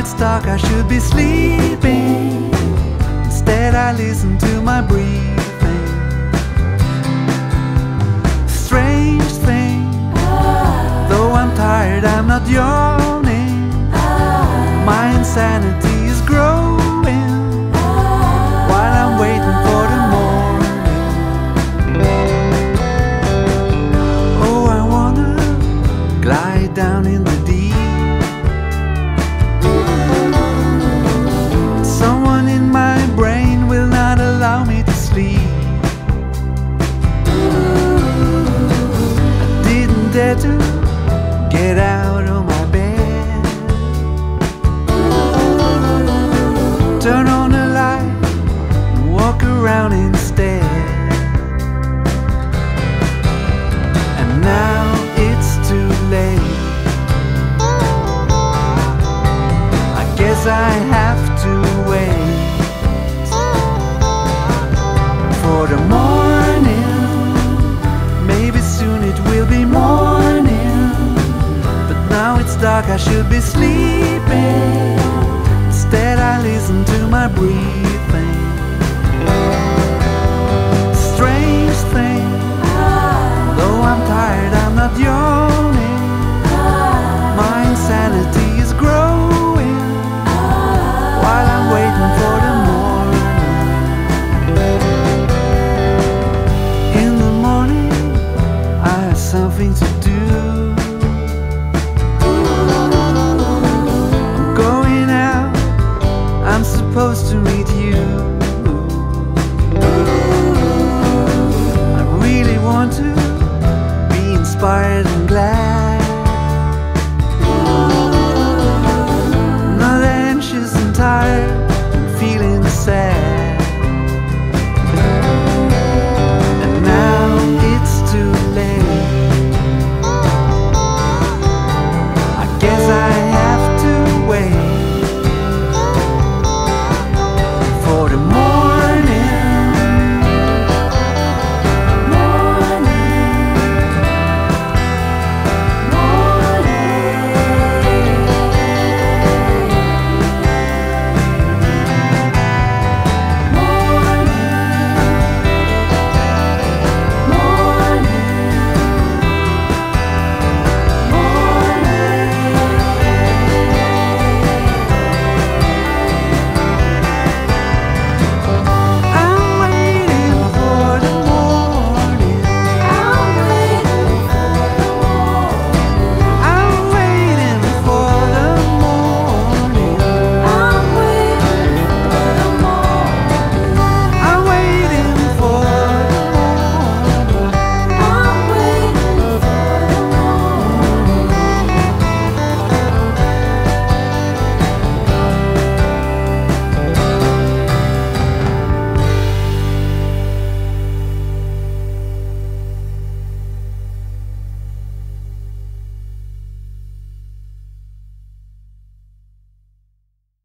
it's dark, I should be sleeping. Instead I listen to my breathing. Strange thing, though I'm tired, I'm not yawning. My insanity is growing while I'm waiting for the morning. Oh, I wanna glide down in the deep. Someone in my brain will not allow me to sleep. I didn't dare to get out of my bed. Turn on the light and walk around instead. And now it's too late. I guess I have to wait for the morning. Maybe soon it will be morning, but now it's dark, I should be sleeping. Instead I listen to my breathing.